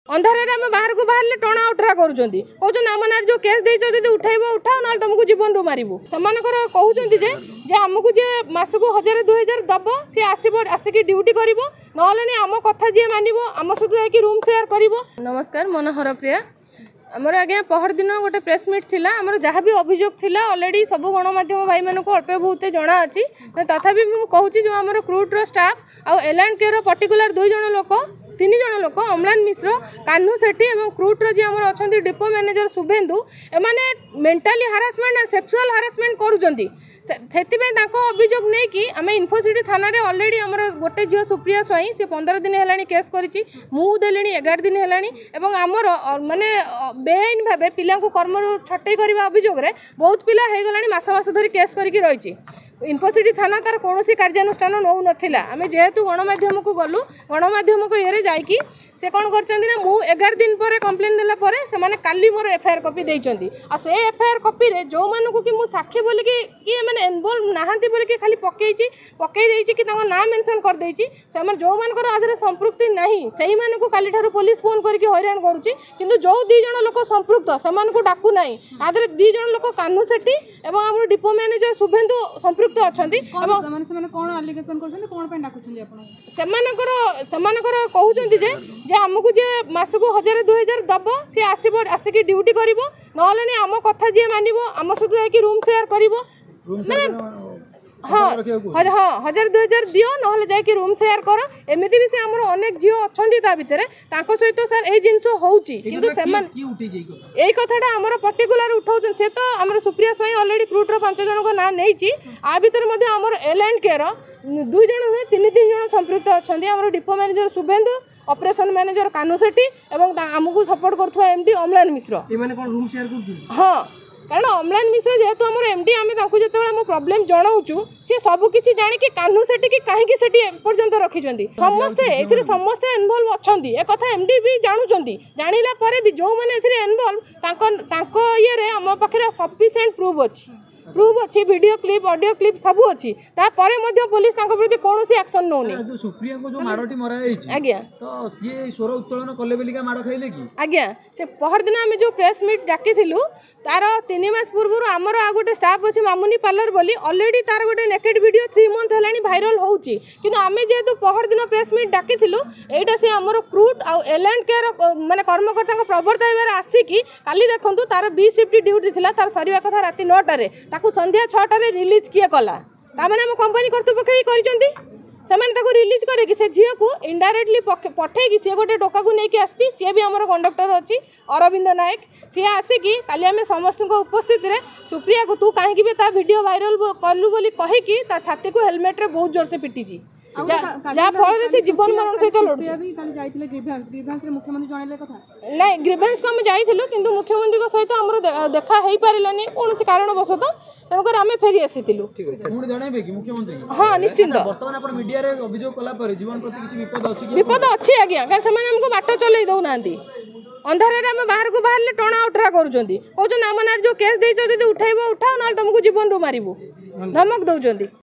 अंधार आम बाहर को बाहर टणा उठरा कर आम ना जो केस देती उठेब उठाओ ना तुमको जीवन रू मारू से कहते जे आमको जी मसक 1000 2000 दब सी आसिक ड्यूटी कर आम कथा जी मान आम सहित रूम सेयार कर। नमस्कार मनोहर प्रिया आमर आज्ञा पहर दिन गोटे प्रेस मीट थिला आमर जहाँ भी अभियोग थिला ऑलरेडी सब गणमाध्यम भाई मानक अल्प बहुत जना अच्छी तथापि मुझे कहूँ जो आम क्रूट्र स्टाफ आउ L&K पर्टिकुलर 2 जन लोक 3 जन लोक अम्लान मिश्र कान्हू सेठी और क्रूट्र जी आमर अच्छा डिपो मैनेजर शुभेन्दु एमाने मेंटली हारासमेंट और सेक्सुअल हारासमेंट करूँ से अभियोग नहीं कि आम इन्फोसिटी थाना ऑलरेडी आमर गोटे झील सुप्रिया स्वाई सी 15 दिन है केस करी मुदेली 11 दिन है आमर माने बेआईन भाव पिला कर्म छटई करने अभियोग बहुत पिला हो गला मस धरी केस करके रही इन्फोसिटी थाना तार कौन कार्यानुष्ठान नौ नाला आम जेहेतु गणमाध्यम को गलु गणमाध्यम को ये जाकि से कौन कर 11 दिन पर कंप्लेन देलापर से काली मोर FIR कॉपी देइचंदी आ से FIR कॉपी रे जो मानू कि मु साक्षी बोली कि मैंने इनवॉल्व नहांती बोली कि खाली पकई देइची कि तांको नाम मेंशन कर देइची से मन जो मानकर आधर संपृक्ति नहीं सही मानू काली ठारू पुलिस फोन करके हैरान करूची किंतु जो 2 जन लोक संपृक्त से मानू डाकू नहीं आधर 2 जन लोक कान्हू सेठी एवं हमर डिपो मैनेजर शुभेन्दु संपृक्त अछंती एवं से कोन एलिगेशन करछन कोन पे डाकुछन आपण सेमानकर कहउछंती जे आमको जे मसक 1000 2000 दब सी आसिक ड्यूटी कर आम कथा जी मान आम सहित रूम सेयार कर हाँ 1000 2000 दियो ना जाकि रूम सेयार कर एमती भी से आमर अनेक झील अच्छा भितर सहित सर ये जिनस यही कथा आमर पर्टिकुलर उठाऊन से तो आम सुप्रिया स्वाई ऑलरेडी क्रूट्र 5 जन ना नहीं आ भितर आमर L&K 2 जन नुहे 3 जन संपृक्त अच्छा आम depot manager Shubhendu operation manager Kanhu Sethi और आमको सपोर्ट करुवा MD अम्लान मिश्र हाँ कारण अम्लान मिश्र जेहेतु आम MD आम जो आम प्रोब्लेम जनाऊँ सी सबकि जाणी कान्हू सेठी कि कहीं पर्यंत रखिंट समस्ते ए समस्ते इनवल्व अच्छा ए कथा MD भी जानूँ जाना भी जो मैंने इनवल्व ये आम पाखे सफिशिएंट प्रूफ अच्छी वीडियो क्लिप ऑडियो क्लिप सब अच्छी तापर पुलिस प्रति कौन एक्शन नौनी आज्ञा आज्ञा से पहर दिन आम जो प्रेस मीट डाकी तार 3 मास पूर्व आमर आ गोटे स्टाफ अच्छी मामुनी पार्लर बोली ऑलरेडी तार गोटे नेकेड वीडियो 3 मंथ है भाइराल होची किंतु आमे जेहेतु पहर दिन प्रेस मीट डाकी एटा से आमर क्रूट आउ L&K माने कर्मकर्ता प्रवर्तन आसिकी काली देखंतु तार B शिफ्ट ड्यूटी थिला तार सरीवा कथा राति 9टारे ताकू संध्या 6टारे रिलीज किए कला तामाने हम कंपनी कर्तृपक्ष ही करिसंती सेमाने ताकू रिलीज करे कि से झील को इनडायरेक्टली पठे कि सी गोटे टोका को लेके आसी सी भी आमर कंडक्टर अच्छी अरविंद नायक सी आसिकी काली आम समस्त उपस्थित रे सुप्रिया को तू कहीं भी वीडियो वायरल कलु बोली कहीकि छाती को हेलमेट रे बहुत जोर से पिटिची जहाँ फल से जीवन मरण सहित लड़ुची ना ग्रीवेंस को आम जाइलु किंतु मुख्यमंत्री सहित आम देखा हो पारानी कौन कारणवशत तेणुक आम फेरी आसी हाँ निश्चिंत विपद अच्छी आज्ञा कारण से बाट चल दौना अंधार आम बाहर को बाहर टणा उठरा कर आम ना जो केस देती उठेब उठाओ ना तुमको जीवन रू मारू धमक दौरान।